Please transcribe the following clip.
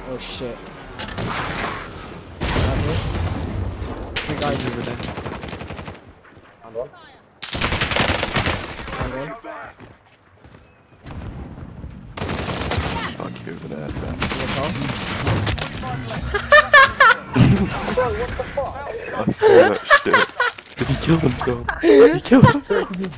Oh shit. Three guys over there. Found one. Found one. Fuck you over there, fam. Bro, what the fuck? I saw that shit. Because he killed himself. He killed himself.